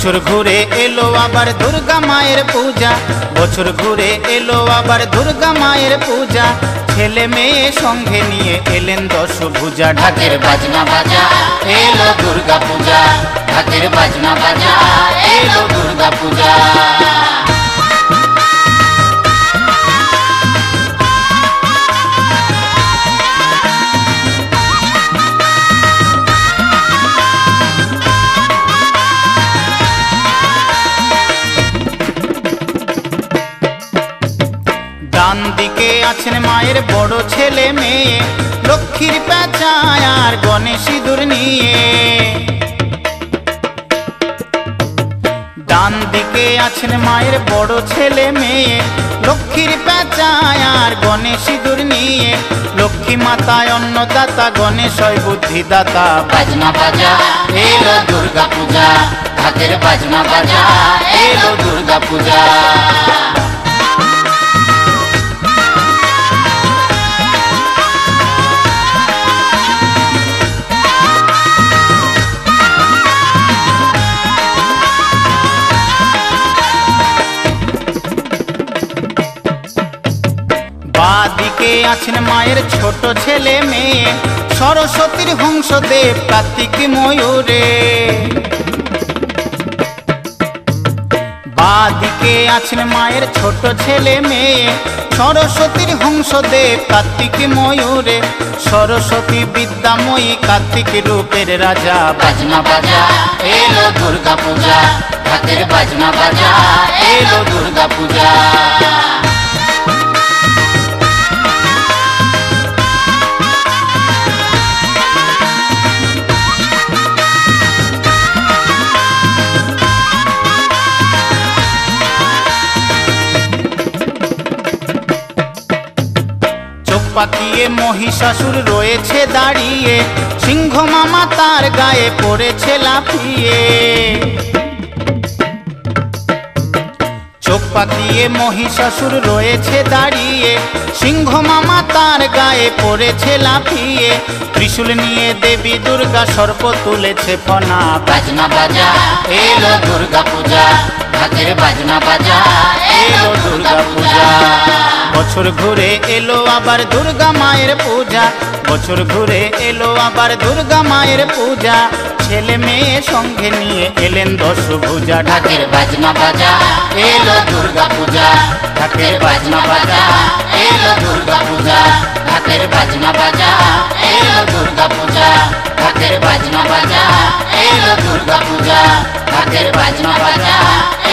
বছর ঘুরে এলো আবার দুর্গা মায়ের পূজা, বছর ঘুরে এলো আবার দুর্গা মায়ের পূজা। ছেলে মেয়ে সঙ্গে নিয়ে এলেন দশভুজা। ঢাকের বাজনা বাজা এলো দুর্গা পূজা, ঢাকের বাজনা বাজা এলো দুর্গা পূজা। ডান দিকে আছেন মায়ের বড় ছেলে মেয়ে, লক্ষ্মীর পেঁচায় আর গণেশ সিঁদুর নিয়ে। ডান দিকে আছেন মায়ের বড় ছেলে মেয়ে, লক্ষ্মীর পেঁচায় আর গণেশ সিঁদুর নিয়ে। লক্ষ্মী মাতায় অন্নদাতা, গণেশ হয় বুদ্ধিদাতা। বাজনা বাজা এলো দুর্গা পূজা, ঢাকের বাজনা বাজা এলো দুর্গা পূজা। বাদিকে আছেন মায়ের ছোট ছেলে মেয়ে, সরস্বতীর হংসদেব কার্তিক ময়ূরে। বাদিকে আছেন মায়ের ছোট ছেলে মেয়ে, সরস্বতীর হংসদেব কার্তিক ময়ূরে। সরস্বতী বিদ্যাময়ী কার্তিক রূপের রাজা। বাজনা বাজা এলো দুর্গা পূজা, ঢাকের বাজনা বাজা এলো দুর্গা পূজা। পাকিয়ে মহিষাসুর রয়েছে দাঁড়িয়ে, সিংহ মামা তার গায়ে পড়েছে লাফিয়ে। চোখ পাকিয়ে মহিষাসুর রয়েছে দাঁড়িয়ে, সিংহ মামা তার গায়ে পড়েছে লাফিয়ে। ত্রিশূল নিয়ে দেবী দুর্গা সর্প তুলেছে ফনা। বাজনা বাজা এলো দুর্গা পূজা, ঢাকের বাজনা বাজা এলো দুর্গা পূজা। বছর ঘুরে এলো আবার দুর্গা মায়ের পূজা, বছর ঘুরে এলো আবার দুর্গা মায়ের পূজা। ছেলে মেয়ে সঙ্গে নিয়ে এলেন দশভুজা। ঢাকের বাজনা বাজা এলো দুর্গা পূজা, ঢাকের বাজনা বাজা এলো দুর্গা পূজা। ঢাকের বাজনা বাজা এলো দুর্গা পূজা, ঢাকের বাজনা বাজা এলো দুর্গা পূজা। ঢাকের বাজনা বাজা